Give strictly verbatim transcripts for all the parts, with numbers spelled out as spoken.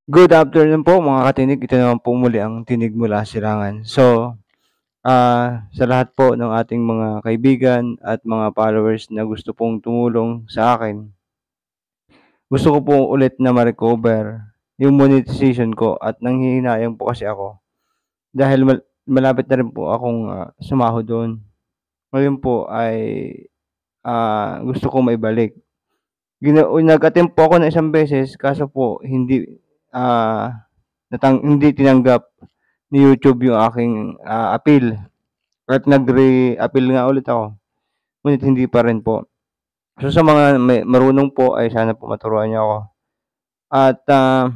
Good afternoon po mga katinig, ito naman po muli ang Tinig Mula Silangan. So, ah, sa lahat po ng ating mga kaibigan at mga followers na gusto pong tumulong sa akin, gusto ko po ulit na ma-recover yung monetization ko at nanghihinayang po kasi ako dahil mal malapit na rin po akong, ah, sumahod do'n. Ngayon po ay, ah, gusto kong maibalik. Gina nag-attempt po ako ng isang beses kaso po hindi, ah, natang hindi tinanggap ni YouTube yung aking, ah, appeal at nag-re-appeal nga ulit ako, ngunit hindi pa rin po. So, sa mga may marunong po ay sana po maturuan niyo ako at, ah,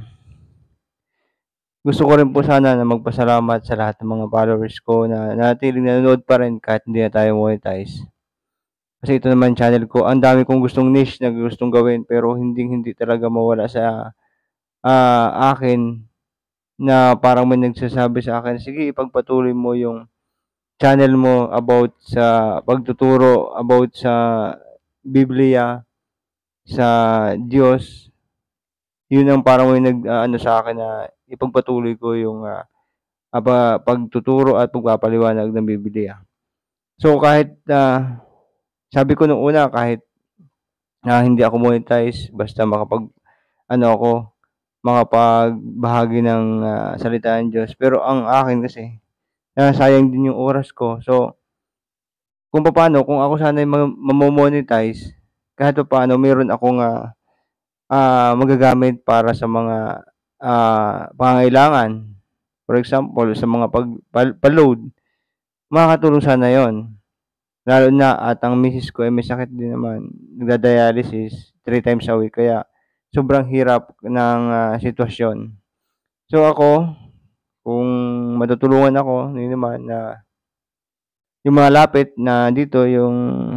gusto ko rin po sana na magpasalamat sa lahat ng mga followers ko na nanatiling nanonood pa rin kahit hindi na tayo monetize. Kasi ito naman channel ko, ang dami kong gustong niche na gustong gawin pero hinding-hindi talaga mawala sa, ah, akin na parang may nagsasabi sa akin, "Sige ipagpatuloy mo yung channel mo about sa pagtuturo about sa Biblia, sa Diyos." Yun ang parang may nag-aano sa akin na ipagpatuloy ko yung, ah, aba pagtuturo at pagpapaliwanag ng Biblia. So, kahit, ah, sabi ko nung una kahit na hindi ako monetize basta makapag-ano ako, makapagbahagi ng, ah, salita ng Diyos. Pero ang akin kasi, nasasayang din yung oras ko. So, kung papaano kung ako sana'y ma mamo-monetize, kahit papaano meron akong, ah, ah, magagamit para sa mga, ah, pangangailangan. For example, sa mga pag pal pa-load, makakatulong sana yun. Lalo na at ang misis ko ay may sakit din naman, nagda-dialysis three times a week kaya sobrang hirap ng, ah, sitwasyon. So ako, kung matutulungan ako, yun naman na yung malapit na dito yung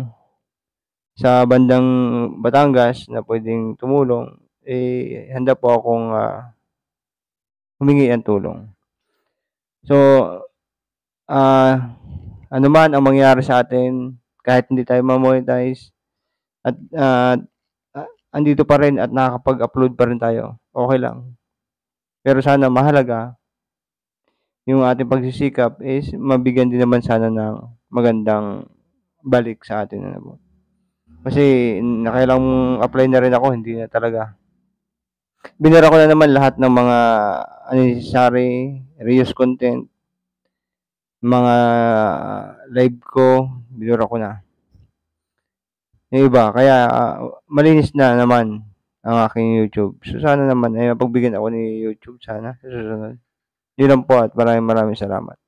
sa bandang Batangas na puwedeng tumulong, eh, handa po akong, ah, humingi ng tulong. So, ah, ano man ang mangyari sa atin, kahit hindi tayo ma-monetize at, ah, ah, andito pa rin at nakakapag-upload pa rin tayo, okey lang. Pero sana mahalaga yung ating pagsisikap is mabigyan din naman sana ng magandang balik sa atin, ano po. Kasi nakailang apply na rin ako, hindi na talaga. Binura ko na naman lahat ng mga unnecessary, reuse content, mga live ko, binura ko na. Yung iba, kaya ah, malinis na naman ang aking YouTube. So, sana naman ay mapagbigyan ako ni YouTube sana sa susunod. Yun lang po at maraming maraming salamat.